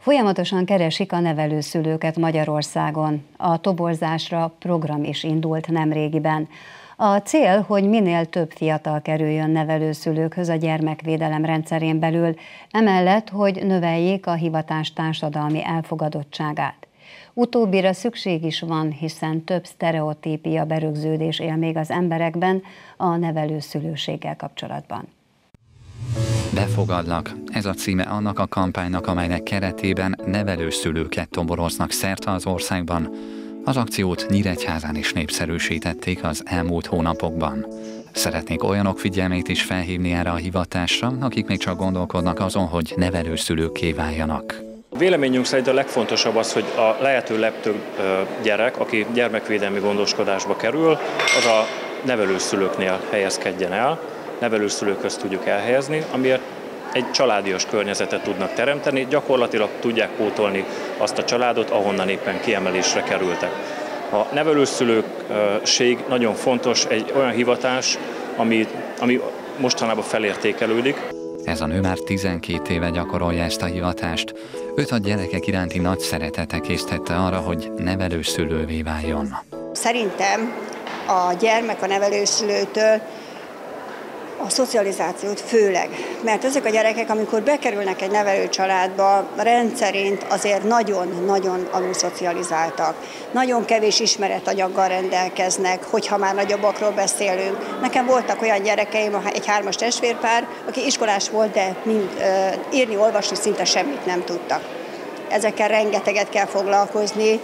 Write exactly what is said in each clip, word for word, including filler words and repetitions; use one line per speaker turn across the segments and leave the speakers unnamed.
Folyamatosan keresik a nevelőszülőket Magyarországon. A toborzásra program is indult nemrégiben. A cél, hogy minél több fiatal kerüljön nevelőszülőkhöz a gyermekvédelem rendszerén belül, emellett, hogy növeljék a hivatás társadalmi elfogadottságát. Utóbbira szükség is van, hiszen több sztereotípia berögződés él még az emberekben a nevelőszülőséggel kapcsolatban.
Befogadlak. Ez a címe annak a kampánynak, amelynek keretében nevelőszülőket toboroznak szerte az országban. Az akciót Nyíregyházán is népszerűsítették az elmúlt hónapokban. Szeretnék olyanok figyelmét is felhívni erre a hivatásra, akik még csak gondolkodnak azon, hogy nevelőszülőkké váljanak.
Véleményünk szerint a legfontosabb az, hogy a lehető legtöbb gyerek, aki gyermekvédelmi gondoskodásba kerül, az a nevelőszülőknél helyezkedjen el, nevelőszülőkhöz tudjuk elhelyezni, amiért egy családias környezetet tudnak teremteni, gyakorlatilag tudják pótolni azt a családot, ahonnan éppen kiemelésre kerültek. A nevelőszülőség nagyon fontos, egy olyan hivatás, ami, ami mostanában felértékelődik.
Ez a nő már tizenkét éve gyakorolja ezt a hivatást. Őt a gyerekek iránti nagy szeretete késztette arra, hogy nevelőszülővé váljon.
Szerintem a gyermek a nevelőszülőtől a szocializációt főleg, mert ezek a gyerekek, amikor bekerülnek egy nevelőcsaládba, rendszerint azért nagyon-nagyon alulszocializáltak. Nagyon kevés ismeretanyaggal rendelkeznek, hogyha már nagyobbakról beszélünk. Nekem voltak olyan gyerekeim, egy hármas testvérpár, aki iskolás volt, de mind, írni, olvasni szinte semmit nem tudtak. Ezekkel rengeteget kell foglalkozni,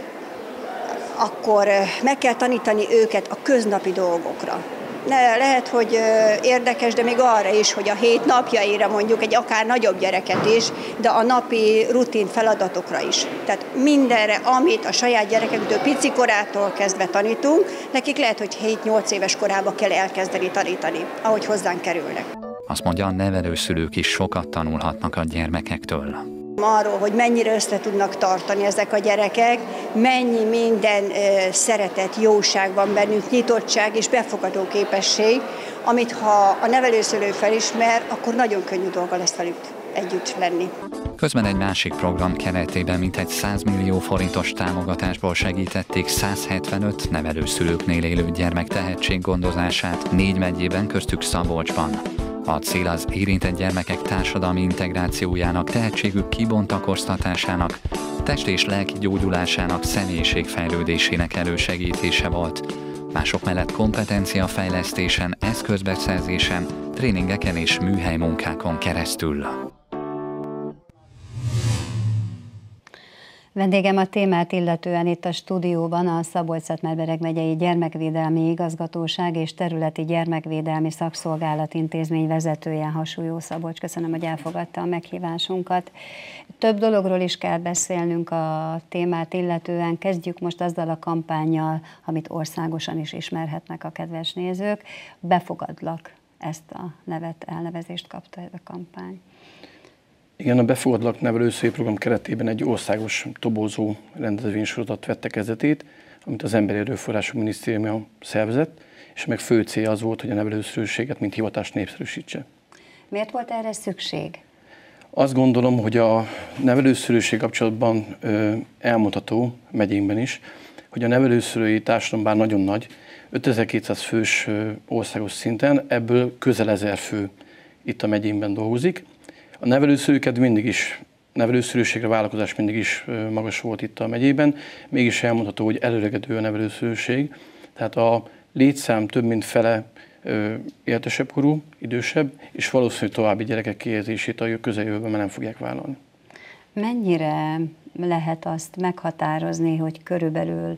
akkor meg kell tanítani őket a köznapi dolgokra. Ne, lehet, hogy érdekes, de még arra is, hogy a hét napjaira mondjuk egy akár nagyobb gyereket is, de a napi rutin feladatokra is. Tehát mindenre, amit a saját gyerekektől pici korától kezdve tanítunk, nekik lehet, hogy hét-nyolc éves korában kell elkezdeni tanítani, ahogy hozzánk kerülnek.
Azt mondja, a nevelőszülők is sokat tanulhatnak a gyermekektől.
Arról, hogy mennyire össze tudnak tartani ezek a gyerekek, mennyi minden ö, szeretet, jóság van bennük, nyitottság és befogadó képesség, amit ha a nevelőszülő felismer, akkor nagyon könnyű dolga lesz velük együtt lenni.
Közben egy másik program keretében mintegy száz millió forintos támogatásból segítették száz hetvenöt nevelőszülőknél élő gyermek tehetséggondozását négy megyében, köztük Szabolcsban. A cél az érintett gyermekek társadalmi integrációjának, tehetségük kibontakoztatásának, test- és lelki gyógyulásának, személyiségfejlődésének elősegítése volt. Mások mellett kompetenciafejlesztésen, eszközbeszerzésen, tréningeken és műhelymunkákon keresztül.
Vendégem a témát illetően itt a stúdióban a Szabolcs-Szatmár-Bereg megyei Gyermekvédelmi Igazgatóság és Területi Gyermekvédelmi Szakszolgálat intézmény vezetője, Hasúlyó Szabolcs. Köszönöm, hogy elfogadta a meghívásunkat. Több dologról is kell beszélnünk a témát illetően. Kezdjük most azzal a kampánnyal, amit országosan is ismerhetnek a kedves nézők. Befogadlak, ezt a nevet, elnevezést kapta ez a kampány.
Igen, a Befogadlak nevelőszülői program keretében egy országos toborzó rendezvénysorozatot vette kezdetét, amit az Emberi Erőforrások Minisztériuma szervezett, és meg fő célja az volt, hogy a nevelőszülőséget mint hivatást népszerűsítse.
Miért volt erre szükség?
Azt gondolom, hogy a nevelőszülőség kapcsolatban ö, elmondható megyénkben is, hogy a nevelőszülői társadalom bár nagyon nagy, ötezer-kétszáz fős ö, országos szinten, ebből közel ezer fő itt a megyénkben dolgozik. A nevelőszülőket mindig is, nevelőszülőségre vállalkozás mindig is magas volt itt a megyében, mégis elmondható, hogy előregedő a nevelőszülőség, tehát a létszám több mint fele éltesebb korú, idősebb, és valószínűleg további gyerekek kihelyezését a közeljövőben már nem fogják vállalni.
Mennyire lehet azt meghatározni, hogy körülbelül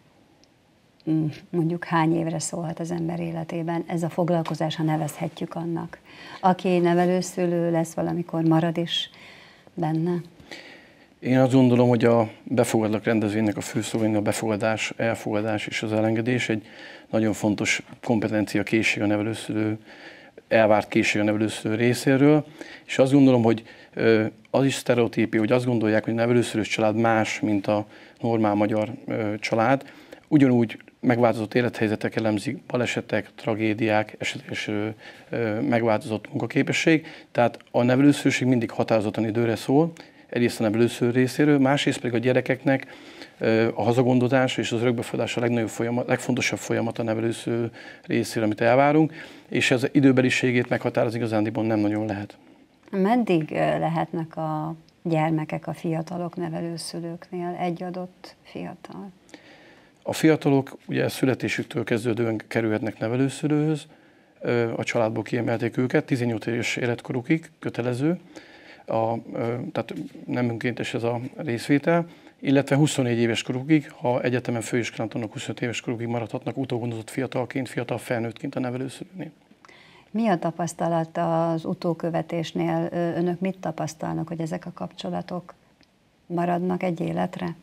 mondjuk hány évre szólhat az ember életében ez a foglalkozás, ha nevezhetjük annak? Aki nevelőszülő lesz, valamikor marad is benne?
Én azt gondolom, hogy a Befogadlak rendezvénynek a fő szó a befogadás, elfogadás és az elengedés egy nagyon fontos kompetencia, készség a nevelőszülő, elvárt készség a nevelőszülő részéről, és azt gondolom, hogy az is sztereotípia, hogy azt gondolják, hogy a nevelőszülős család más, mint a normál magyar család. Ugyanúgy megváltozott élethelyzetek elemzik, balesetek, tragédiák, esetleges megváltozott munkaképesség. Tehát a nevelőszülőség mindig határozottan időre szól, egyrészt a nevelőszülő részéről, másrészt pedig a gyerekeknek a hazagondozás és az örökbefogadás a legnagyobb folyamat, legfontosabb folyamat a nevelőszülő részéről, amit elvárunk, és ez időbeliségét meghatározni igazándiból nem nagyon lehet.
Meddig lehetnek a gyermekek, a fiatalok nevelőszülőknél, egy adott fiatal?
A fiatalok ugye születésüktől kezdődően kerülhetnek nevelőszülőhöz, a családból kiemelték őket, tizennyolc éves életkorukig kötelező, a, tehát nem önkéntes ez a részvétel, illetve huszonnégy éves korukig, ha egyetemen főiskolán tanulnak, huszonöt éves korukig maradhatnak utógondozott fiatalként, fiatal felnőttként a nevelőszülőnél. Mi
a tapasztalat az utókövetésnél? Önök mit tapasztalnak, hogy ezek a kapcsolatok maradnak egy életre?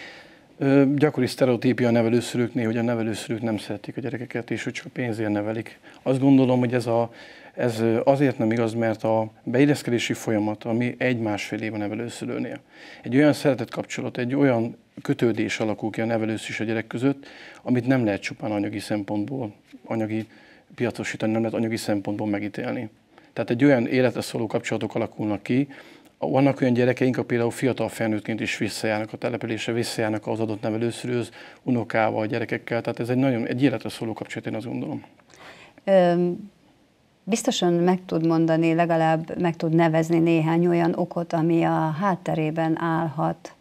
Ö, gyakori sztereotípia a nevelőszülőknél, hogy a nevelőszülők nem szeretik a gyerekeket, és hogy csak pénzért nevelik. Azt gondolom, hogy ez, a, ez azért nem igaz, mert a beilleszkedési folyamat, ami egy-másfél év a nevelőszülőnél, egy olyan szeretett kapcsolat, egy olyan kötődés alakul ki a nevelőszülő és a gyerek között, amit nem lehet csupán anyagi szempontból, anyagi piacosítani, nem lehet anyagi szempontból megítélni. Tehát egy olyan életre szóló kapcsolatok alakulnak ki. Vannak olyan gyerekeink, akik például fiatal felnőttként is visszajárnak a településre, visszajárnak az adott nevelőszülőhöz, unokával, gyerekekkel. Tehát ez egy nagyon egy életre szóló kapcsolat, én azt gondolom.
Öm, biztosan meg tud mondani, legalább meg tud nevezni néhány olyan okot, ami a hátterében állhat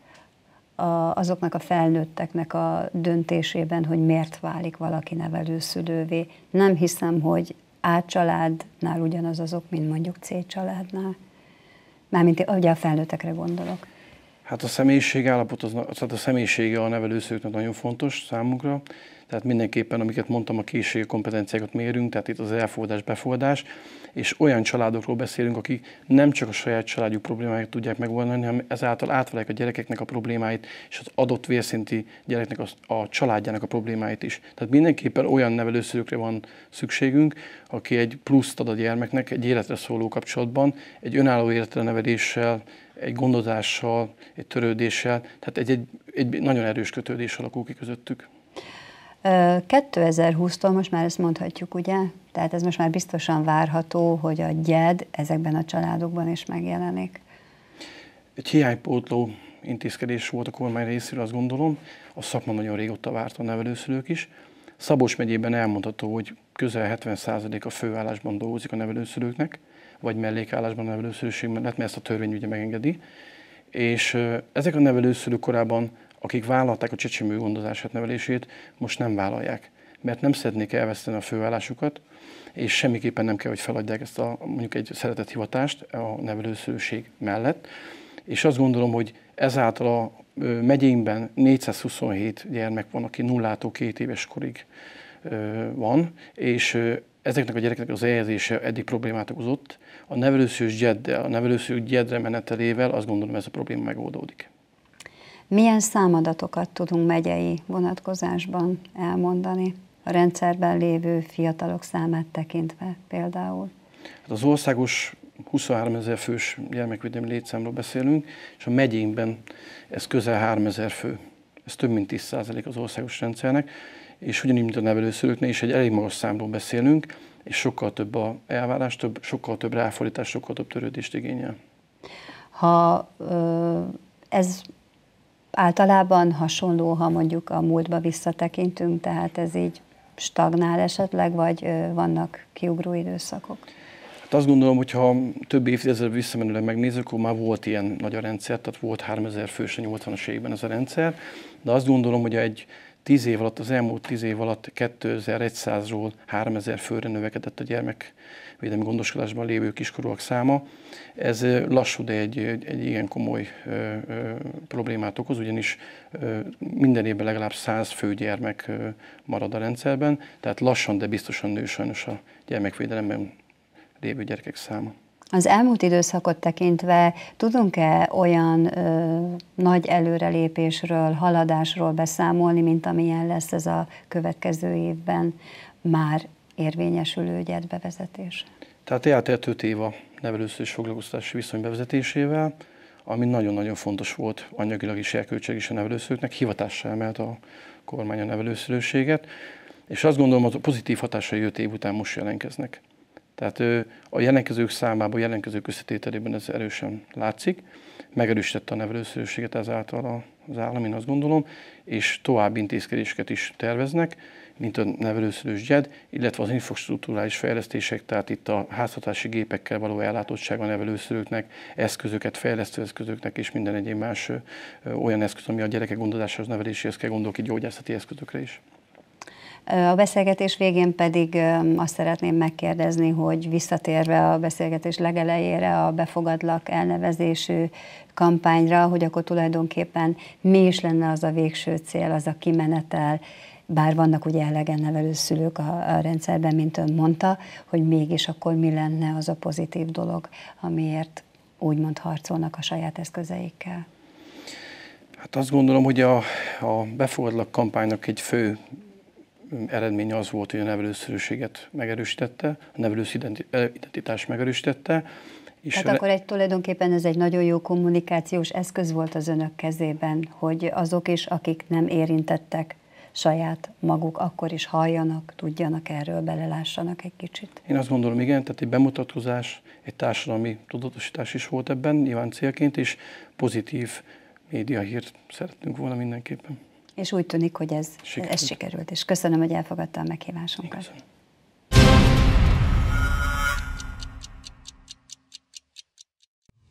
a, azoknak a felnőtteknek a döntésében, hogy miért válik valaki nevelőszülővé. Nem hiszem, hogy A családnál ugyanaz az ok, mint mondjuk C családnál. Mármint ugye a felnőttekre gondolok.
Hát a személyiség állapot, az, az a személyisége a nevelőszülőknek nagyon fontos számunkra. Tehát mindenképpen, amiket mondtam, a készség, kompetenciákat mérünk, tehát itt az elfogadás, befogadás, és olyan családokról beszélünk, akik nem csak a saját családjuk problémáit tudják megoldani, hanem ezáltal átvelik a gyerekeknek a problémáit, és az adott vérszinti gyereknek a, a családjának a problémáit is. Tehát mindenképpen olyan nevelőszülőkre van szükségünk, aki egy pluszt ad a gyermeknek egy életre szóló kapcsolatban, egy önálló életre neveléssel, egy gondozással, egy törődéssel, tehát egy, egy, egy nagyon erős kötődés alakul ki közöttük.
kétezer-húsztól most már ezt mondhatjuk, ugye? Tehát ez most már biztosan várható, hogy a gyed ezekben a családokban is megjelenik.
Egy hiánypótló intézkedés volt a kormány részéről, azt gondolom. A szakma nagyon régóta várta a nevelőszülők is. Szabolcs megyében elmondható, hogy közel hetven százalék a főállásban dolgozik a nevelőszülőknek, vagy mellékállásban a nevelőszülőség mellett, mert ezt a törvény ugye megengedi. És ezek a nevelőszülők korábban, akik vállalták a csecsemő gondozását, nevelését, most nem vállalják, mert nem szeretnék elveszteni a főállásukat, és semmiképpen nem kell, hogy feladják ezt a mondjuk egy szeretett hivatást a nevelőszülőség mellett. És azt gondolom, hogy ezáltal a megyénkben négyszázhuszonhét gyermek van, aki nullától két éves korig van, és ezeknek a gyerekeknek az elhelyezése eddig problémát okozott. A nevelőszülős gyeddel, a nevelőszülők gyedre menetelével azt gondolom, ez a probléma megoldódik.
Milyen számadatokat tudunk megyei vonatkozásban elmondani? A rendszerben lévő fiatalok számát tekintve például?
Hát az országos huszonháromezer fős gyermekvédelmi létszámról beszélünk, és a megyénkben ez közel háromezer fő. Ez több mint tíz százalék az országos rendszernek, és ugyanígy, mint a nevelőszülőknél is egy elég magas számról beszélünk, és sokkal több a elvárás, több, sokkal több ráfordítás, sokkal több törődést igényel.
Ha ez általában hasonló, ha mondjuk a múltba visszatekintünk, tehát ez így stagnál esetleg, vagy vannak kiugró időszakok?
Hát azt gondolom, hogy ha több évtizedre visszamenőleg megnézzük, akkor már volt ilyen nagy a rendszer, tehát volt háromezer fős a nyolcvanas években ez a rendszer, de azt gondolom, hogy egy tíz év alatt, az elmúlt tíz év alatt kétezer-százról háromezer főre növekedett a gyermekvédelmi gondoskodásban lévő kiskorúak száma. Ez lassú, de egy, egy, egy igen komoly ö, ö, problémát okoz, ugyanis ö, minden évben legalább száz fő gyermek ö, marad a rendszerben, tehát lassan, de biztosan nő sajnos a gyermekvédelemben lévő gyerekek száma.
Az elmúlt időszakot tekintve tudunk-e olyan ö, nagy előrelépésről, haladásról beszámolni, mint amilyen lesz ez a következő évben már érvényesülő gyermekbevezetés?
Tehát eltelt öt év a nevelőszülő és foglalkoztatási viszony bevezetésével, ami nagyon-nagyon fontos volt anyagilag is, erkölcsileg is a nevelőszülőknek, hivatással emelt a kormány a nevelőszülőséget, és azt gondolom, hogy a pozitív hatásai öt év után most jelentkeznek. Tehát a jelentkezők számában, a jelentkezők összetételében ez erősen látszik. megerősítette a nevelőszülőséget ezáltal az állam, én azt gondolom, és további intézkedéseket is terveznek, mint a nevelőszülős gyed, illetve az infrastruktúrális fejlesztések, tehát itt a háztartási gépekkel való ellátottság a nevelőszülőknek, eszközöket, fejlesztő eszközöknek és minden egyéb más ö, olyan eszköz, ami a gyerekek gondozásához, neveléséhez kell, gondolok itt gyógyászati eszközökre is.
A beszélgetés végén pedig azt szeretném megkérdezni, hogy visszatérve a beszélgetés legelejére a Befogadlak elnevezésű kampányra, hogy akkor tulajdonképpen mi is lenne az a végső cél, az a kimenetel, bár vannak ugye elegen nevelőszülők a, a rendszerben, mint ön mondta, hogy mégis akkor mi lenne az a pozitív dolog, amiért úgymond harcolnak a saját eszközeikkel?
Hát azt gondolom, hogy a, a Befogadlak kampánynak egy fő eredménye az volt, hogy a nevelőszülőséget megerősítette, a nevelős identitást megerősítette. És
Tehát akkor egy, tulajdonképpen ez egy nagyon jó kommunikációs eszköz volt az önök kezében, hogy azok is, akik nem érintettek, saját maguk akkor is halljanak, tudjanak erről, belelássanak egy kicsit.
Én azt gondolom, igen, tehát egy bemutatkozás, egy társadalmi tudatosítás is volt ebben, nyilván célként, és pozitív médiahírt szerettünk volna mindenképpen.
És úgy tűnik, hogy ez
sikerült.
ez sikerült, és köszönöm, hogy elfogadta a meghívásunkat.
Köszönöm.